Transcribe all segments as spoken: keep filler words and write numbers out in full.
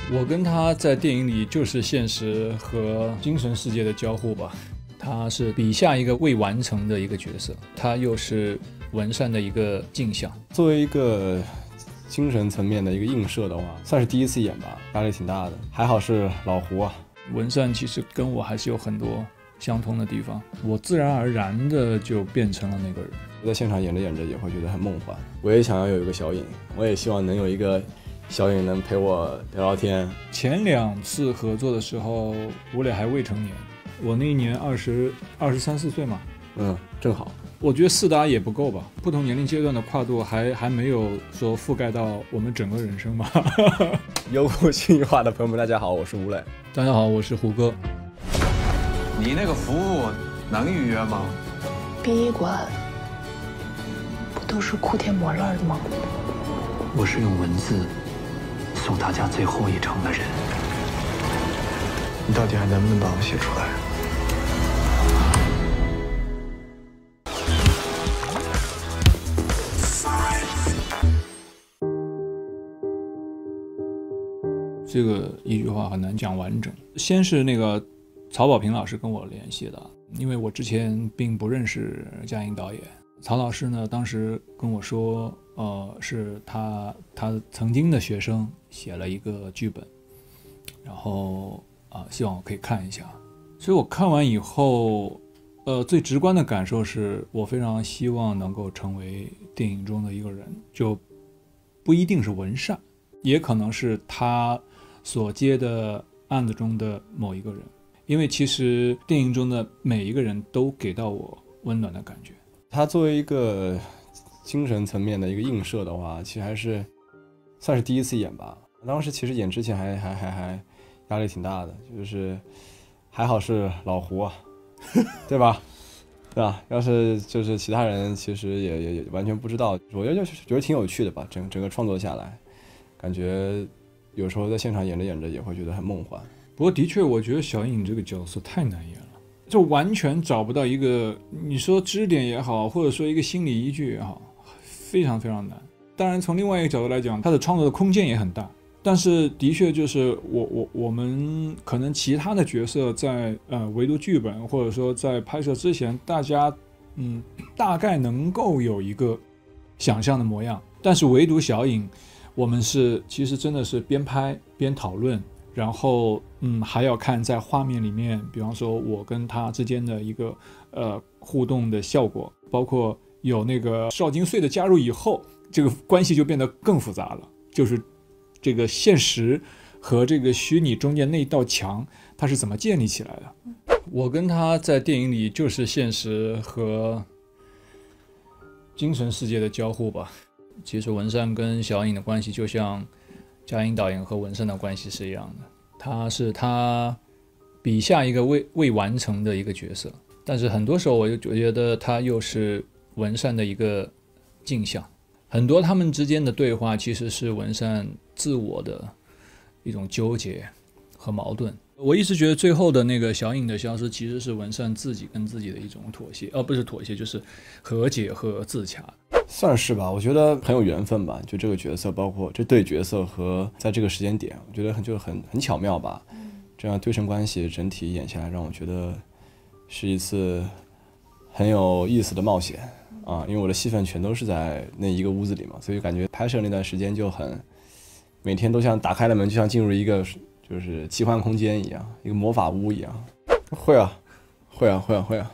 我跟他在电影里就是现实和精神世界的交互吧。他是笔下一个未完成的一个角色，他又是文善的一个镜像。 作为一个精神层面的一个映射的话，算是第一次演吧，压力挺大的。还好是老胡啊， 文善其实跟我还是有很多相通的地方，我自然而然的就变成了那个人。 在现场演着演着也会觉得很梦幻。我也想要有一个小影，我也希望能有一个小影能陪我聊聊天。 前两次合作的时候，吴磊还未成年，我那一年二十二十三四岁嘛， 嗯，正好。 我觉得四搭也不够吧，不同年龄阶段的跨度还还没有说覆盖到我们整个人生吧。 优酷信誉化的朋友们，大家好，我是吴磊。 大家好，我是胡歌。 你那个服务能预约吗？ 殡仪馆不都是哭天抹泪的吗？ 我是用文字送大家最后一程的人。 你到底还能不能把我写出来？ 这个一句话很难讲完整。先是那个曹保平老师跟我联系的，因为我之前并不认识嘉颖导演。曹老师呢，当时跟我说，呃，是他他曾经的学生写了一个剧本，然后啊、呃，希望我可以看一下。所以我看完以后，呃，最直观的感受是我非常希望能够成为电影中的一个人，就不一定是文善，也可能是他所接的案子中的某一个人，因为其实电影中的每一个人都给到我温暖的感觉。 他作为一个精神层面的一个映射的话，其实还是算是第一次演吧。当时其实演之前还还还还压力挺大的，就是还好是老胡啊，对吧？对吧？要是就是其他人，其实也也也完全不知道。我觉得就是觉得挺有趣的吧，整整个创作下来，感觉有时候在现场演着演着也会觉得很梦幻。 不过的确，我觉得小颖这个角色太难演了，就完全找不到一个你说支点也好，或者说一个心理依据也好，非常非常难。当然，从另外一个角度来讲，他的创作的空间也很大。但是的确就是我我我们可能其他的角色在呃唯独剧本或者说在拍摄之前，大家嗯大概能够有一个想象的模样，但是唯独小颖，我们是其实真的是边拍边讨论，然后嗯还要看在画面里面，比方说我跟他之间的一个呃互动的效果，包括有那个邵金穗的加入以后，这个关系就变得更复杂了，就是这个现实和这个虚拟中间那一道墙，它是怎么建立起来的？我跟他在电影里就是现实和精神世界的交互吧。其实文善跟小颖的关系就像嘉颖导演和文善的关系是一样的，他是他笔下一个未未完成的一个角色，但是很多时候我就觉得他又是文善的一个镜像。很多他们之间的对话其实是文善自我的一种纠结和矛盾。我一直觉得最后的那个小颖的消失其实是文善自己跟自己的一种妥协，而、哦、不是妥协，就是和解和自洽。 算是吧，我觉得很有缘分吧，就这个角色，包括这对角色和在这个时间点，我觉得很就很很巧妙吧。这样对称关系整体演下来，让我觉得是一次很有意思的冒险啊，因为我的戏份全都是在那一个屋子里嘛，所以感觉拍摄那段时间就很，每天都像打开了门，就像进入一个就是奇幻空间一样，一个魔法屋一样。会啊，会啊，会啊，会啊。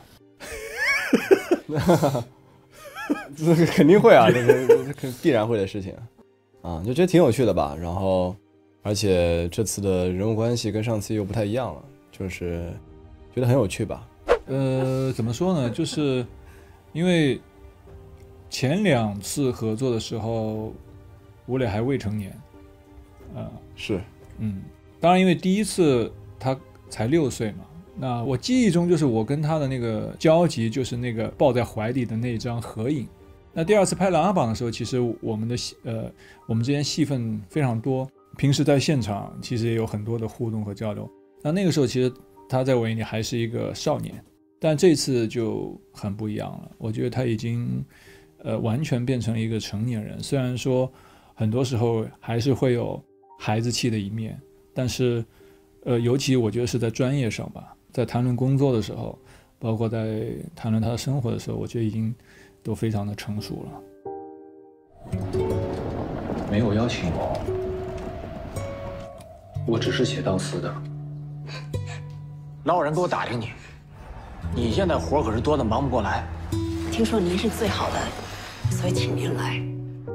这个肯定会啊，这个这必然会的事情啊，就觉得挺有趣的吧。然后，而且这次的人物关系跟上次又不太一样了，就是觉得很有趣吧。 呃，怎么说呢？就是因为前两次合作的时候，吴磊还未成年，呃， 是， 嗯，当然因为第一次他才六岁嘛。那我记忆中就是我跟他的那个交集，就是那个抱在怀里的那张合影。那第二次拍《琅琊榜》的时候，其实我们的呃我们之间戏份非常多，平时在现场其实也有很多的互动和交流。那那个时候其实他在我眼里还是一个少年，但这次就很不一样了。我觉得他已经呃完全变成一个成年人，虽然说很多时候还是会有孩子气的一面， 但是呃，尤其我觉得是在专业上吧，在谈论工作的时候，包括在谈论他的生活的时候，我觉得已经都非常的成熟了。 没有邀请我，我只是写悼词的。 老有人给我打听你，你现在活可是多的忙不过来。 听说您是最好的，所以请您来。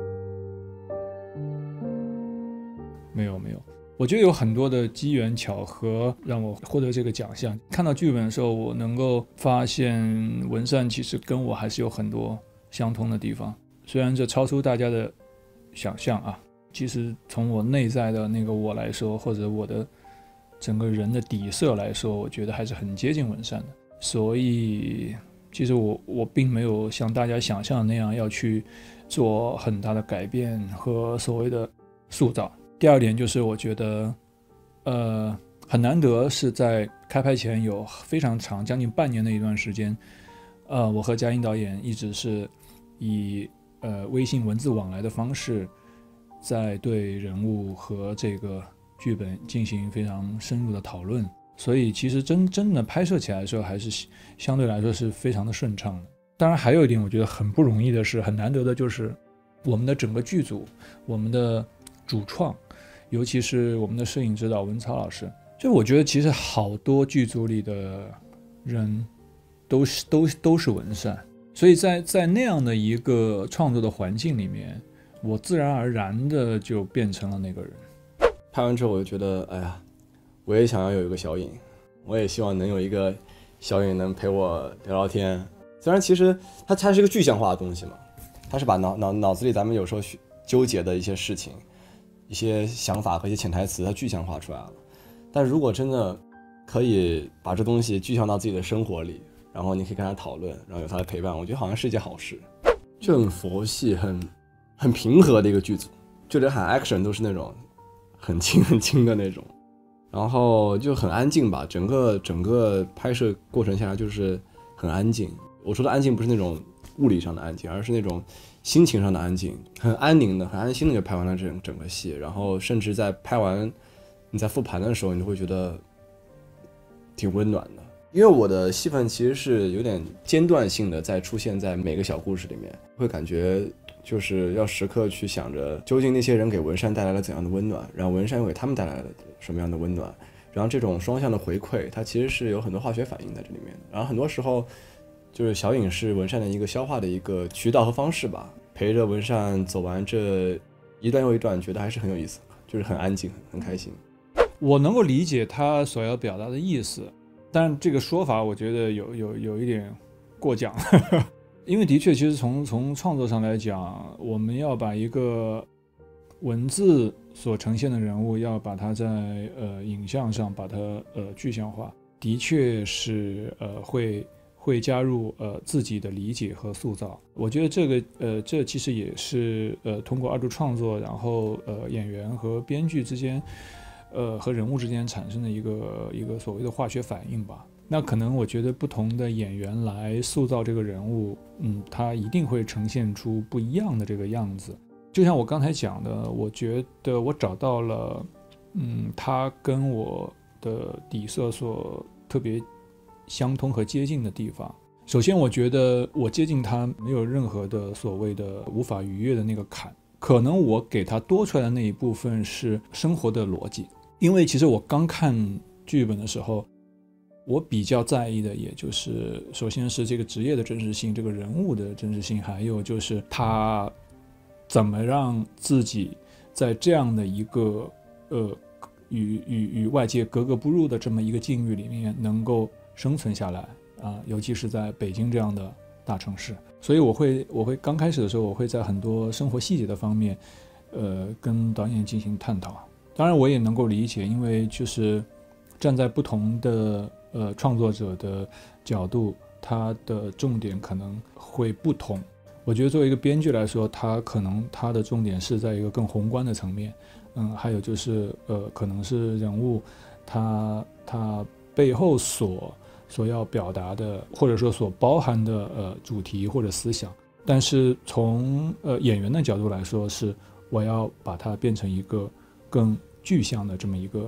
没有没有，我觉得有很多的机缘巧合让我获得这个奖项。看到剧本的时候，我能够发现文善其实跟我还是有很多相通的地方，虽然这超出大家的想象啊。其实从我内在的那个我来说，或者我的整个人的底色来说，我觉得还是很接近文善的。所以其实我我并没有像大家想象的那样要去做很大的改变和所谓的塑造。第二点就是我觉得呃很难得是在开拍前有非常长将近半年的一段时间，呃我和嘉欣导演一直是以呃微信文字往来的方式在对人物和这个剧本进行非常深入的讨论，所以其实真真的拍摄起来的时候还是相对来说是非常的顺畅的。当然还有一点我觉得很不容易的是，很难得的就是我们的整个剧组，我们的主创，尤其是我们的摄影指导文超老师，就我觉得其实好多剧组里的人都是都都是文善，所以在在那样的一个创作的环境里面，我自然而然的就变成了那个人。 拍完之后我就觉得，哎呀，我也想要有一个小影，我也希望能有一个小影能陪我聊聊天。虽然其实它它是一个具象化的东西嘛，它是把脑脑脑子里咱们有时候纠结的一些事情、一些想法和一些潜台词，它具象化出来了。但如果真的可以把这东西具象到自己的生活里，然后你可以跟他讨论，然后有他的陪伴，我觉得好像是一件好事。就很佛系、很很平和的一个剧组，就连喊 action 都是那种很轻很轻的那种，然后就很安静吧。整个整个拍摄过程下来就是很安静。我说的安静不是那种物理上的安静，而是那种心情上的安静，很安宁的、很安心的就拍完了整整个戏。然后甚至在拍完你在复盘的时候，你会觉得挺温暖的。因为我的戏份其实是有点间断性的在出现在每个小故事里面，会感觉就是要时刻去想着究竟那些人给文善带来了怎样的温暖，然后文善又给他们带来了什么样的温暖，然后这种双向的回馈它其实是有很多化学反应在这里面的。然后很多时候就是小影是文善的一个消化的一个渠道和方式吧，陪着文善走完这一段又一段，觉得还是很有意思，就是很安静很开心。 我能够理解他所要表达的意思，但这个说法我觉得有有有一点过奖因为的确其实从从创作上来讲，我们要把一个文字所呈现的人物要把它在呃影像上把它呃具象化，的确是呃会会加入呃自己的理解和塑造。我觉得这个呃这其实也是呃通过二度创作，然后呃演员和编剧之间呃和人物之间产生的一个一个所谓的化学反应吧。那可能我觉得不同的演员来塑造这个人物，嗯，他一定会呈现出不一样的这个样子。就像我刚才讲的，我觉得我找到了嗯他跟我的底色所特别相通和接近的地方。首先我觉得我接近他没有任何的所谓的无法逾越的那个坎，可能我给他多出来的那一部分是生活的逻辑。因为其实我刚看剧本的时候，我比较在意的也就是首先是这个职业的真实性，这个人物的真实性，还有就是他怎么让自己在这样的一个呃与与与外界格格不入的这么一个境遇里面能够生存下来啊，尤其是在北京这样的大城市。所以我会我会刚开始的时候，我会在很多生活细节的方面呃跟导演进行探讨。当然我也能够理解，因为就是站在不同的呃创作者的角度，他的重点可能会不同。我觉得作为一个编剧来说，他可能他的重点是在一个更宏观的层面，嗯，还有就是呃可能是人物他他背后所所要表达的，或者说所包含的呃主题或者思想。但是从呃演员的角度来说，是我要把它变成一个更具象的这么一个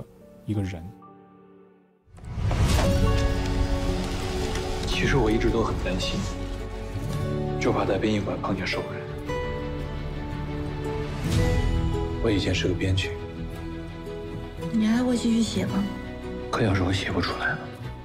一个人。 其实我一直都很担心，就怕在殡仪馆碰见熟人。我以前是个编剧， 你还会继续写吗？ 可要是我写不出来了。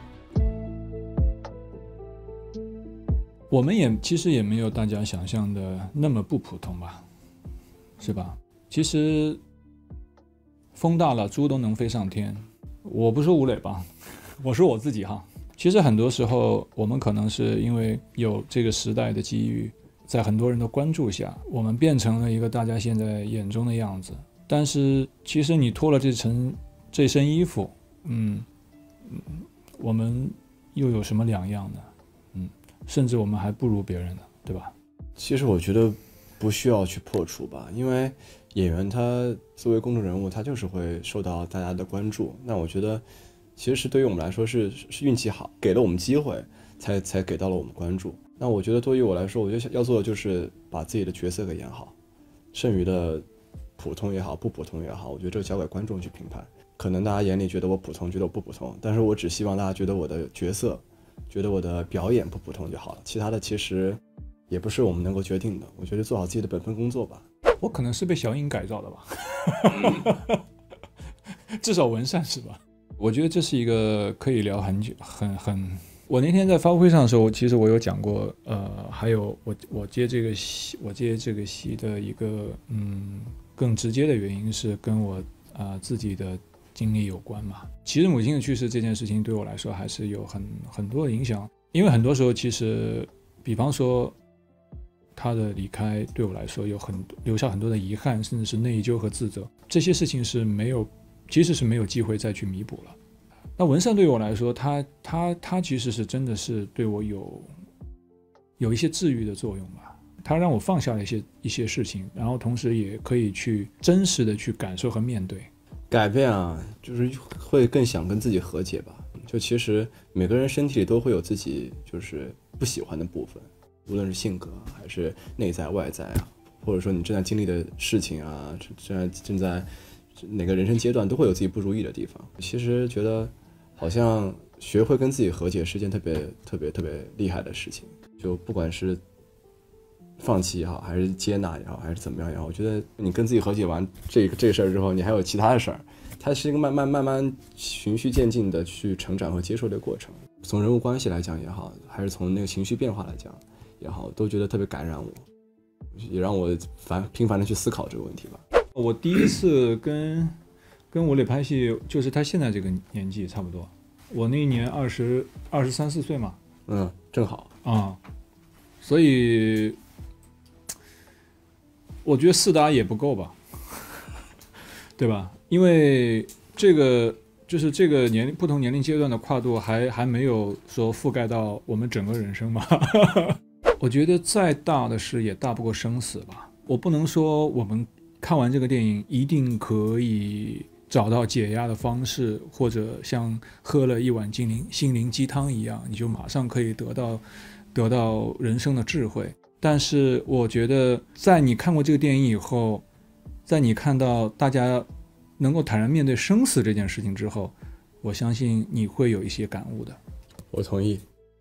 我们也其实也没有大家想象的那么不普通吧，是吧？其实风大了，猪都能飞上天。我不说吴磊吧，我说我自己哈。其实很多时候，我们可能是因为有这个时代的机遇，在很多人的关注下，我们变成了一个大家现在眼中的样子。但是其实你脱了这层这身衣服，嗯，我们又有什么两样呢？嗯，甚至我们还不如别人呢，对吧？ 其实我觉得不需要去破除吧，因为演员他作为公众人物，他就是会受到大家的关注。那我觉得其实是对于我们来说是是运气好，给了我们机会，才才给到了我们关注。那我觉得对于我来说，我觉得要做的就是把自己的角色给演好，剩余的普通也好，不普通也好，我觉得这个交给观众去评判。可能大家眼里觉得我普通，觉得我不普通，但是我只希望大家觉得我的角色，觉得我的表演不普通就好了。其他的其实也不是我们能够决定的。我觉得做好自己的本分工作吧。 我可能是被小影改造的吧，至少文善是吧？我觉得这是一个可以聊很久、很很。我那天在发布会上的时候，其实我有讲过，呃，还有我我接这个戏，我接这个戏的一个嗯更直接的原因是跟我啊、呃、自己的经历有关嘛。其实母亲的去世这件事情对我来说还是有很很多的影响，因为很多时候其实，比方说她的离开对我来说有很留下很多的遗憾，甚至是内疚和自责，这些事情是没有。其实是没有机会再去弥补了。那文善对我来说，他他他其实是真的是对我有有一些治愈的作用吧。他让我放下了一些一些事情，然后同时也可以去真实的去感受和面对。 改变啊，就是会更想跟自己和解吧。就其实每个人身体里都会有自己就是不喜欢的部分，无论是性格还是内在外在啊，或者说你正在经历的事情啊，正在正在。哪个人生阶段都会有自己不如意的地方。其实觉得好像学会跟自己和解是件特别特别特别厉害的事情。就不管是放弃也好，还是接纳也好，还是怎么样也好，我觉得你跟自己和解完这个这个事儿之后，你还有其他的事儿，它是一个慢慢慢慢循序渐进的去成长和接受的过程。从人物关系来讲也好，还是从那个情绪变化来讲也好，都觉得特别感染我，也让我繁频繁的去思考这个问题吧。 我第一次跟跟吴磊拍戏，就是他现在这个年纪差不多。我那一年二十二十三四岁嘛， 嗯，正好啊、嗯，所以我觉得四搭也不够吧，对吧？因为这个就是这个年龄不同年龄阶段的跨度还还没有说覆盖到我们整个人生嘛。我觉得再大的事也大不过生死吧。我不能说我们看完这个电影一定可以找到解压的方式，或者像喝了一碗心灵心灵鸡汤一样，你就马上可以得到得到人生的智慧。但是我觉得在你看过这个电影以后，在你看到大家能够坦然面对生死这件事情之后，我相信你会有一些感悟的。 我同意。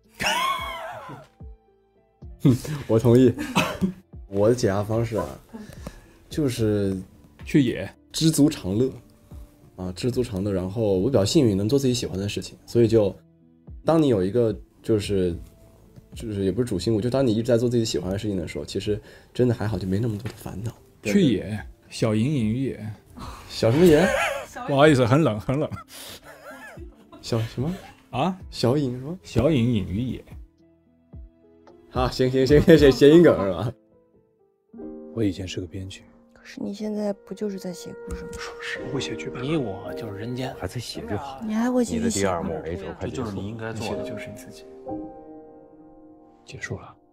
我同意。我的解压方式啊，就是去野， 知足常乐啊，知足常乐。然后我比较幸运能做自己喜欢的事情，所以就当你有一个就是就是也不是主心骨，就当你一直在做自己喜欢的事情的时候，其实真的还好，就没那么多的烦恼。 去野，小隐隐于野。 小什么野？ 不好意思，很冷很冷。 小什么啊？ 小隐什么？ 小隐隐于野。 好，行行行行，谐音梗是吧？ 我以前是个编剧， 可是你现在不就是在写故事吗？ 我会写剧本。 你我就是人间， 还在写就好。 你还会继续写吗？ 没准快这就是你应该做的， 就是你自己。结束了。